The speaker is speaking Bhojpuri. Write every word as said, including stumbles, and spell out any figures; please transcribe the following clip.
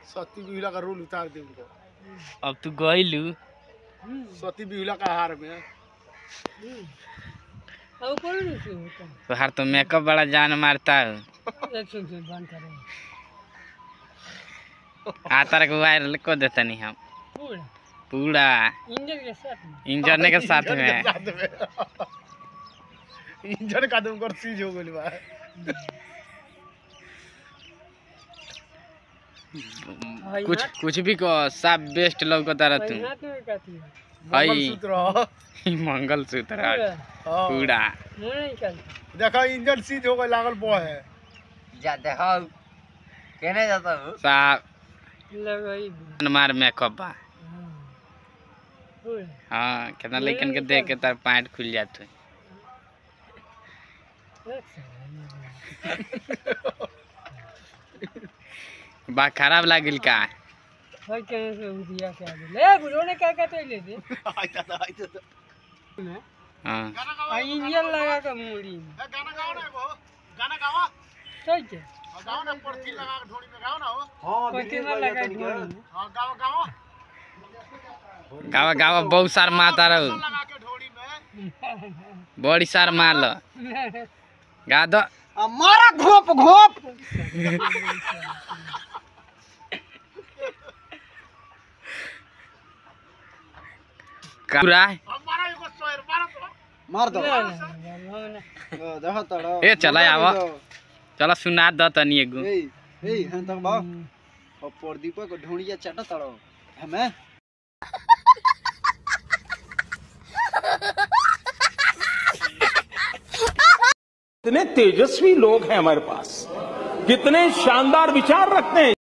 सती बिहुला का रोल उतार दे उनको। अब तू गइलू सती बिहुला का हार में तो हार तो मेकअप बड़ा जान मारता है। आ तार को वायरल को देता नहीं हम पूरा इंजन के साथ में इंजन का तुम कर सीज हो गइल बा। कुछ कुछ भी को सब बेस्ट लौकता रह तू। मंगलसूत्र मंगलसूत्र पूरा देखा इंजन सीज हो गइल लागल बो है जा देखो केने जाता हो साहब मार मेकअप बा। हाँ कितना लेकिन के देख के तार पैंट खुल जात है। बा खराब लागिल का होय के से उदिया के आगे ले बुलो ने क्या कहते ले दे आइता था आइता था। हां आ इंजन लगा के मुड़ी गाना गाओ ना वो गाना गाओ सही के गाओ ना परथी लगा के ढोड़ी में गाओ ना हो। हां परथी में लगा के ढोड़ी में हां गाओ गाओ गावा गावा बहुत सार माता रहो लगा के ढोड़ी में बड़ी सार मार लो गा दो मारा घोप घोप पूरा मारा एगो शोर मारा तो मार दो देखो तड़ो ए चला आवा चला सुना द तनी एगो ए ए हन तक बा और प्रदीप को ढूंढिया चटा तड़ो हमें कितने तेजस्वी लोग हैं हमारे पास, कितने शानदार विचार रखते हैं।